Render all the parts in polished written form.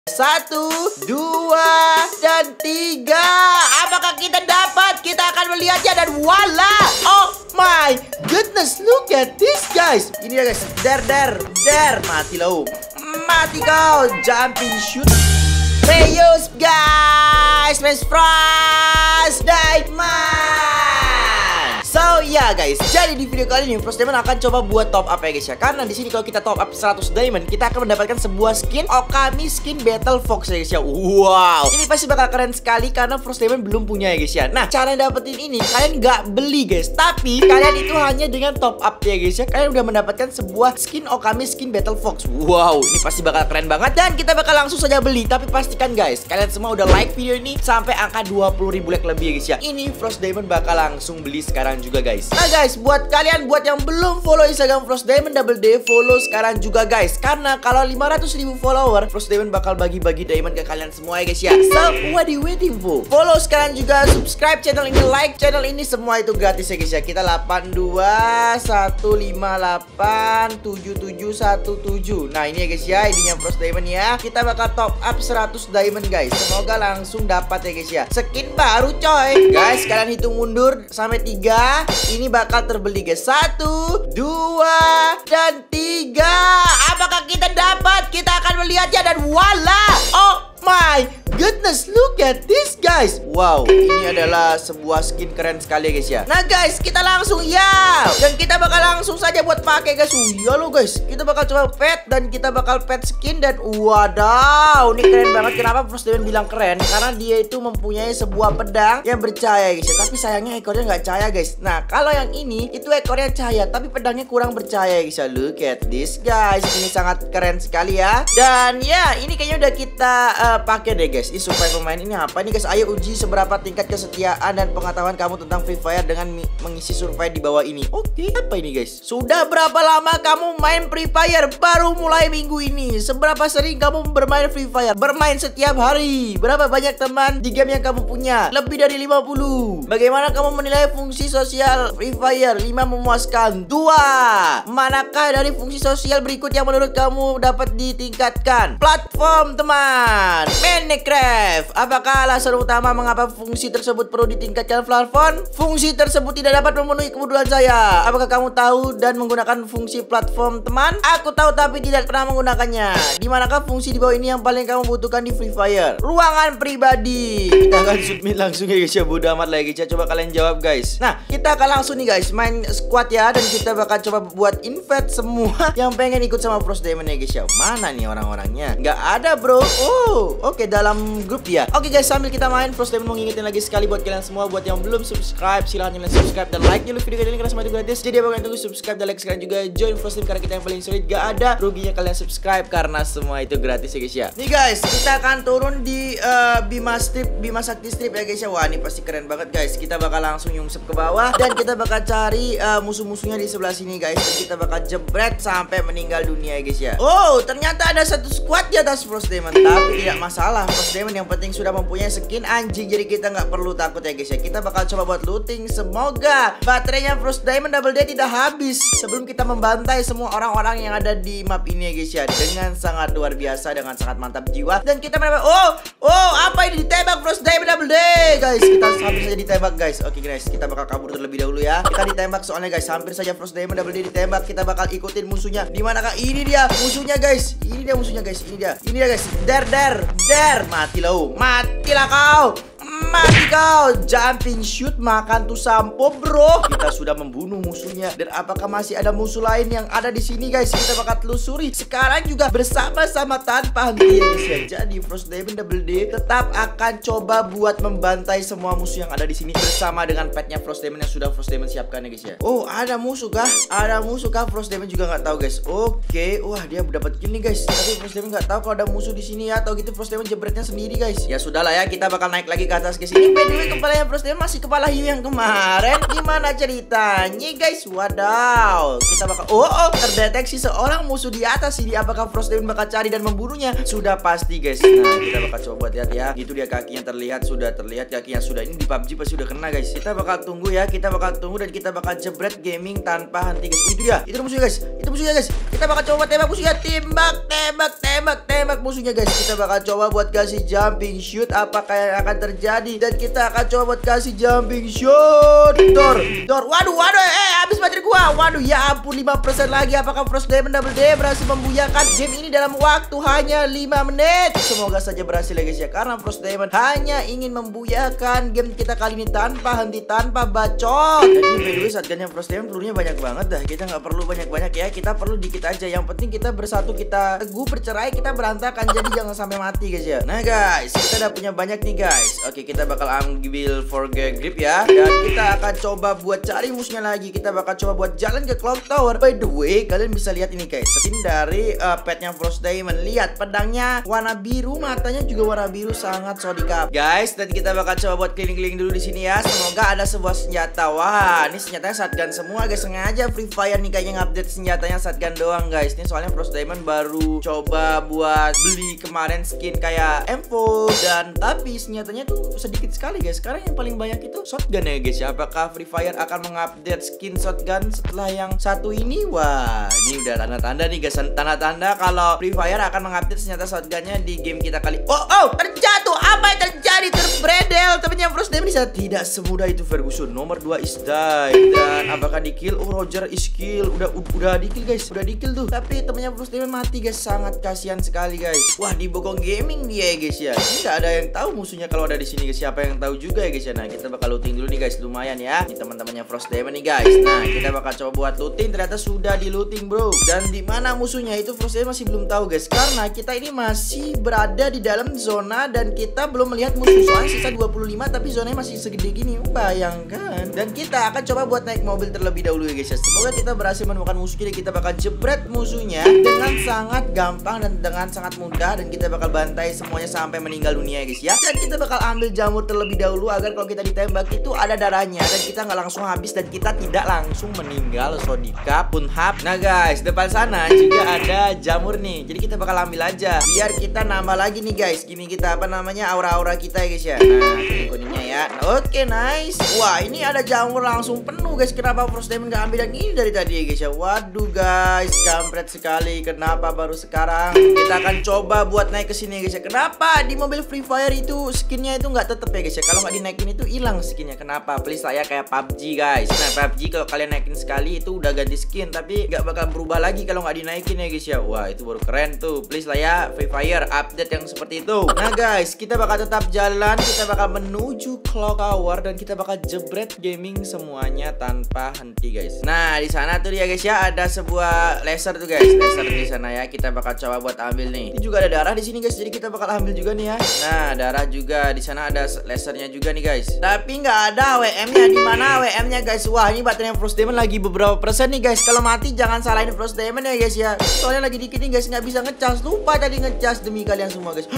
1, 2, dan 3. Apakah kita dapat? Kita akan melihatnya dan voila. Oh my goodness, look at this guys. Ini ya guys, der. Mati lo. Mati kau. Jumping shoot. Reuse guys. Smash Frost Diamond. So ya guys, jadi di video kali ini Frost Diamond akan coba buat top up ya guys ya. Karena di sini kalau kita top up 100 diamond, kita akan mendapatkan sebuah skin Okami skin Battle Fox ya guys ya. Wow, ini pasti bakal keren sekali karena Frost Diamond belum punya ya guys ya. Nah, cara dapetin ini kalian nggak beli guys, tapi kalian itu hanya dengan top up ya guys ya. Kalian udah mendapatkan sebuah skin Okami skin Battle Fox. Wow, ini pasti bakal keren banget dan kita bakal langsung saja beli. Tapi pastikan guys, kalian semua udah like video ini sampai angka 20.000 like lebih ya guys ya. Ini Frost Diamond bakal langsung beli sekarang juga guys. Nah guys, buat kalian yang belum follow Instagram Frost Diamond Double D, follow sekarang juga guys. Karena kalau 500.000 follower, Frost Diamond bakal bagi-bagi diamond ke kalian semua ya guys ya. So, what are you waiting for? Follow sekarang juga, subscribe channel ini, like channel ini, semua itu gratis ya guys ya. Kita 8215877717. Nah, ini ya guys ya, idenya Frost Diamond ya. Kita bakal top up 100 diamond guys. Semoga langsung dapat ya guys ya. Skin baru coy. Guys, kalian hitung mundur sampai 3. Ini bakal terbeli guys. 1, 2, dan 3. Apakah kita dapat? Kita akan melihatnya dan voila. Oh my goodness, look at this guys. Wow, ini adalah sebuah skin keren sekali ya guys ya. Nah guys, kita langsung ya. Dan kita bakal langsung saja buat pakai guys. Ya lo guys, kita bakal coba pet dan kita bakal pet skin dan wadaw, ini keren banget. Kenapa Frost Diamond bilang keren? Karena dia itu mempunyai sebuah pedang yang bercahaya guys ya. Tapi sayangnya ekornya nggak cahaya guys. Nah, kalau yang ini itu ekornya cahaya tapi pedangnya kurang bercahaya guys ya. Look at this guys. Ini sangat keren sekali ya. Dan ya, ini kayaknya udah kita pakai deh guys. Ini supaya pemain ini apa nih guys? Ayo uji seberapa tingkat kesetiaan dan pengetahuan kamu tentang Free Fire dengan mengisi survei di bawah ini. Oke, apa ini guys? Sudah berapa lama kamu main Free Fire? Baru mulai minggu ini. Seberapa sering kamu bermain Free Fire? Bermain setiap hari. Berapa banyak teman di game yang kamu punya? Lebih dari 50. Bagaimana kamu menilai fungsi sosial Free Fire? 5 memuaskan. 2. Manakah dari fungsi sosial berikut yang menurut kamu dapat ditingkatkan? Platform teman. Minecraft. Apakah alasan utama mengapa fungsi tersebut perlu ditingkatkan platform? Fungsi tersebut tidak dapat memenuhi kebutuhan saya. Apakah kamu tahu dan menggunakan fungsi platform teman? Aku tahu tapi tidak pernah menggunakannya. Di manakah fungsi di bawah ini yang paling kamu butuhkan di Free Fire? Ruangan pribadi. Kita akan submit langsung ya guys ya. Bodo amat lah ya guys ya. Coba kalian jawab guys. Nah, kita akan langsung nih guys main squad ya. Dan kita bakal coba buat invite semua yang pengen ikut sama Frost Diamond ya guys ya. Mana nih orang-orangnya? Nggak ada bro. Oh, oke, dalam grup ya. Oke guys, sambil kita main, Frost Diamond mau ngingetin lagi sekali buat kalian semua, buat yang belum subscribe, silahkan nyalain subscribe dan like dulu video kali ini karena semua itu gratis. Jadi apa kalian tunggu, subscribe dan like sekarang juga, join Frost Diamond karena kita yang paling solid. Gak ada ruginya kalian subscribe karena semua itu gratis ya guys ya. Nih guys, kita akan turun di Bima Sakti Strip ya guys ya. Wah, ini pasti keren banget guys. Kita bakal langsung nyungsep ke bawah dan kita bakal cari musuh-musuhnya di sebelah sini guys. Dan kita bakal jebret sampai meninggal dunia ya guys ya. Oh, ternyata ada satu squad di atas Frost Diamond. Tapi tidak masalah, Frost Diamond yang penting sudah mempunyai skin anjing, jadi kita nggak perlu takut ya guys ya. Kita bakal coba buat looting. Semoga baterainya Frost Diamond Double D tidak habis sebelum kita membantai semua orang-orang yang ada di map ini ya guys ya. Dengan sangat luar biasa, dengan sangat mantap jiwa. Dan kita mendapat apa ini, ditembak Frost Diamond Double D guys. Kita hampir saja ditembak guys. Oke guys, kita bakal kabur terlebih dahulu ya. Kita ditembak soalnya guys, hampir saja Frost Diamond Double D ditembak. Kita bakal ikutin musuhnya. Di manakah? Ini dia musuhnya guys. Ini dia musuhnya guys. Ini dia guys. Der. Matilah kau. Mati kau. Jumping shoot, makan tuh sampo bro. Kita sudah membunuh musuhnya. Dan apakah masih ada musuh lain yang ada di sini guys? Kita bakal telusuri sekarang juga bersama-sama tanpa henti ya guys ya. Jadi Frost Diamond Double D tetap akan coba buat membantai semua musuh yang ada di sini bersama dengan petnya Frost Diamond yang sudah Frost Diamond siapkan ya guys ya. Oh, ada musuh kah? Ada musuh kah? Frost Diamond juga nggak tahu guys. Oke, wah dia dapat kill nih guys. Tapi Frost Diamond nggak tahu kalau ada musuh di sini ya. Atau gitu Frost Diamond jebretnya sendiri guys. Ya sudahlah ya, kita bakal naik lagi ke atas atas guys. Ini by the way kepalanya Frost Diamond masih kepala hiu yang kemarin. Gimana ceritanya guys? Wadaw. Kita bakal terdeteksi seorang musuh di atas ini. Apakah Frost Diamond bakal cari dan membunuhnya? Sudah pasti guys. Nah, kita bakal coba lihat ya. Gitu dia kakinya terlihat, sudah terlihat kakinya sudah. Ini di PUBG pasti udah kena guys. Kita bakal tunggu ya. Kita bakal tunggu dan kita bakal jebret gaming tanpa henti guys. Itu dia. Itu musuhnya guys. Itu musuhnya guys. Kita bakal coba tembak musuhnya. Tembak musuhnya guys. Kita bakal coba buat kasih jumping shoot. Apakah yang akan terjadi? Dan kita akan coba buat kasih jumping shoot. Dor. Waduh. Habis baterai gua. Waduh, ya ampun 5% lagi. Apakah Frost Diamond Double D berhasil membuyakan game ini dalam waktu hanya 5 menit? Semoga saja berhasil ya guys ya. Karena Frost Diamond hanya ingin membuyakan game kita kali ini tanpa henti, tanpa bacot. Dan ini by the way shotgunnya Frost Diamond pelurunya banyak banget dah. Kita nggak perlu banyak-banyak ya. Kita perlu dikit aja. Yang penting kita bersatu, kita teguh, bercerai, kita berantakan. Jadi jangan sampai mati guys ya. Nah guys, kita udah punya banyak nih guys. Oke, kita bakal ambil forget grip ya. Dan kita akan coba buat cari musuhnya lagi. Kita bakal coba buat jalan ke Clock Tower. By the way, kalian bisa lihat ini guys. Skin dari petnya Frost Diamond. Lihat pedangnya warna biru, matanya juga warna biru, sangat sodikap. Guys, dan kita bakal coba buat keliling-keliling dulu di sini ya. Semoga ada sebuah senjata. Wah, ini senjatanya shotgun semua guys. Sengaja Free Fire nih kayaknya ngupdate senjatanya shotgun doang guys. Ini soalnya Frost Diamond baru coba buat beli kemarin skin kayak M4 dan tapi senjatanya tuh sedikit sekali guys. Sekarang yang paling banyak itu shotgun ya guys ya. Apakah Free Fire akan mengupdate skin shotgun setelah yang satu ini? Wah, ini udah tanda-tanda nih guys. Tanda-tanda kalau Free Fire akan mengupdate senjata shotgunnya di game kita kali. Terjatuh. Apa yang terjadi? Terbredel temennya Frost Diamond. Tidak semudah itu Ferguson. Nomor 2 is die. Dan apakah di kill? Roger is kill. Udah di kill guys. Udah di kill tuh. Tapi temennya Frost Diamond mati guys. Sangat kasihan sekali guys. Wah, di Bokong Gaming dia ya guys ya. Ini nggak ada yang tahu musuhnya kalau ada di sini guys. Siapa yang tahu juga ya guys ya. Nah, kita bakal looting dulu nih guys. Lumayan ya. Ini teman-temannya Frost Diamond nih guys. Nah, kita bakal coba buat looting. Ternyata sudah di looting bro. Dan di mana musuhnya itu Frost Diamond masih belum tahu guys. Karena kita ini masih berada di dalam zona dan kita belum melihat musuh. Soalnya sisa 25 tapi zonanya masih segede gini. Bayangkan. Dan kita akan coba buat naik mobil terlebih dahulu ya guys ya. Semoga kita berhasil menemukan musuhnya. Kita bakal jebret musuhnya dengan sangat gampang dan dengan sangat mudah. Dan kita bakal bantai semuanya sampai meninggal dunia ya guys ya. Dan kita bakal ambil jamur terlebih dahulu agar kalau kita ditembak itu ada darahnya. Dan kita nggak langsung habis dan kita tidak langsung meninggal. Sodika pun hap. Nah guys, depan sana juga ada jamur nih. Jadi kita bakal ambil aja biar kita nambah lagi nih guys. Gini kita apa namanya aura-aura kita ya guys ya. Nah, kuningnya ya. Oke, nice. Wah, ini ada jamur langsung penuh guys. Kenapa Frost Diamond nggak ambil yang ini dari tadi ya guys ya. Waduh guys, kampret sekali. Kenapa baru sekarang? Kita akan coba buat naik ke sini ya guys ya. Kenapa di mobil Free Fire itu skinnya itu nggak tetep ya guys ya. Kalau nggak dinaikin itu hilang skinnya. Kenapa? Please lah ya kayak PUBG guys. Nah, PUBG kalau kalian naikin sekali itu udah ganti skin tapi nggak bakal berubah lagi kalau nggak dinaikin ya guys ya. Wah, itu baru keren tuh. Please lah ya Free Fire update yang seperti itu. Nah guys, kita bakal tetap jalan. Kita bakal menuju Clock Tower dan kita bakal jebret gaming semuanya tanpa henti guys. Nah, di sana tuh ya guys ya ada sebuah laser tuh guys. Laser di sana ya. Kita bakal coba buat ambil nih. Ini juga ada darah di sini guys. Jadi kita bakal ambil juga nih ya. Nah, darah juga di sana ada lasernya juga nih guys. Tapi nggak ada WM-nya. Di mana WM-nya guys? Wah, ini baterainya Frost Diamond lagi beberapa persen nih guys. Kalau mati jangan salahin Frost Diamond ya guys ya. Soalnya lagi dikit nih guys, nggak bisa ngecas. Lupa tadi ngecas demi kalian semua guys.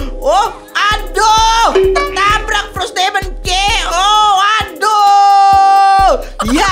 Aduh, tertabrak Frost Diamond ke. Aduh. Ya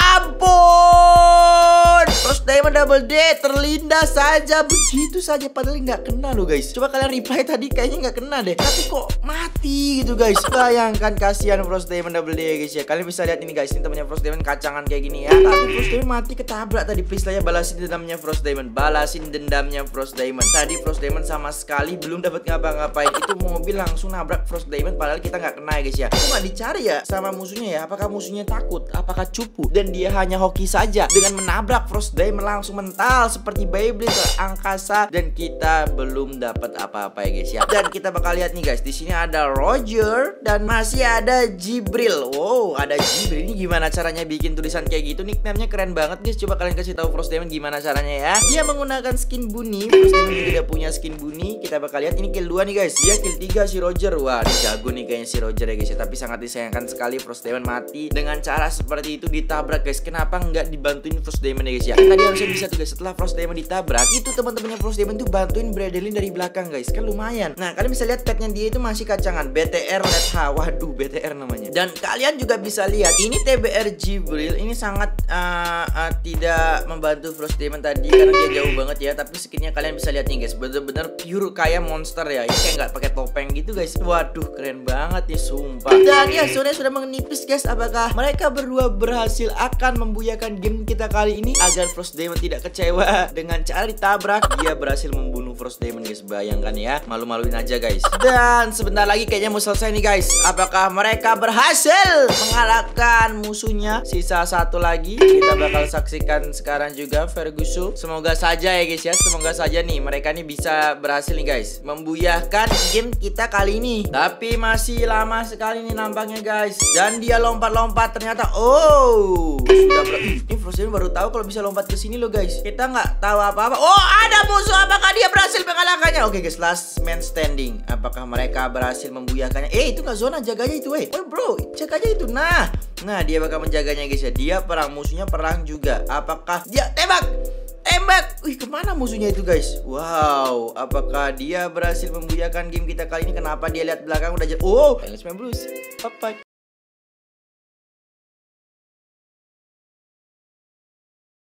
ampun. Frost Diamond Double D terlindas saja begitu saja padahal nggak kena loh guys. Coba kalian reply tadi kayaknya nggak kena deh. Tapi kok mati gitu guys. Bayangkan kasihan Frost Diamond Double D ya guys ya. Kalian bisa lihat ini guys. Ini temannya Frost Diamond kacangan kayak gini ya. Tapi Frost Diamond mati ketabrak tadi. Please lah ya balasin dendamnya Frost Diamond. Balasin dendamnya Frost Diamond. Tadi Frost Diamond sama sekali belum dapat ngapa-ngapain. Itu mobil langsung nabrak Frost Diamond padahal kita nggak kena ya guys ya. Kok nggak dicari ya sama musuhnya ya? Apakah musuhnya takut? Apakah cupu? Dan dia hanya hoki saja dengan menabrak Frost Diamond langsung mental seperti Beyblade ke angkasa dan kita belum dapat apa-apa ya guys ya. Dan kita bakal lihat nih guys, di sini ada Roger dan masih ada Jibril. Wow, ada Jibril. Ini gimana caranya bikin tulisan kayak gitu? Nickname-nya keren banget guys. Coba kalian kasih tahu Frost Diamond gimana caranya ya. Dia menggunakan skin bunny. Frost Diamond juga dia punya skin bunny. Kita bakal lihat ini kill 2 nih guys. Dia kill 3 si Roger. Wah, ini jago nih kayaknya si Roger ya guys ya. Tapi sangat disayangkan sekali Frost Diamond mati dengan cara seperti itu ditabrak guys. Kenapa nggak dibantuin Frost Diamond ya guys ya? Tadi harusnya bisa bisa tuh guys, setelah Frost Demon ditabrak, itu teman-temannya Frost Demon tuh bantuin Bradley dari belakang guys. Kan lumayan. Nah, kalian bisa lihat petnya dia itu masih kacangan, BTR Let H. Waduh, BTR namanya. Dan kalian juga bisa lihat ini TBR Jibril ini sangat tidak membantu Frost Demon tadi karena dia jauh banget ya. Tapi skinnya kalian bisa lihat nih guys, bener-bener pure kayak monster ya. Ini kayak nggak pakai topeng gitu guys. Waduh, keren banget nih sumpah. Dan ya zona sudah menipis guys. Apakah mereka berdua berhasil akan membuyakan game kita kali ini agar Frost Demon tidak kecewa dengan cara ditabrak? Dia berhasil membunuh Frost Demon guys. Bayangkan ya, malu-maluin aja guys. Dan sebentar lagi kayaknya mau selesai nih guys. Apakah mereka berhasil mengalahkan musuhnya? Sisa satu lagi, kita bakal saksikan sekarang juga Ferguson. Semoga saja ya guys ya, semoga saja nih mereka nih bisa berhasil nih guys membuyahkan game kita kali ini. Tapi masih lama sekali nih nampaknya guys. Dan dia lompat-lompat ternyata. Oh, sudah ini Frost Demon baru tahu kalau bisa lompat ke sini loh guys. Kita nggak tahu apa-apa. Oh, ada musuh. Apakah dia berhasil mengalahkannya? Oke guys, last man standing. Apakah mereka berhasil membuyahkannya? Itu nggak zona, jaganya itu bro, cek aja itu. Nah dia bakal menjaganya guys ya. Dia perang, musuhnya perang juga. Apakah dia tembak? Wih, kemana musuhnya itu guys? Wow, apakah dia berhasil membuyahkan game kita kali ini? Kenapa dia lihat belakang udah jadi? Oh, Blues. Bye-bye.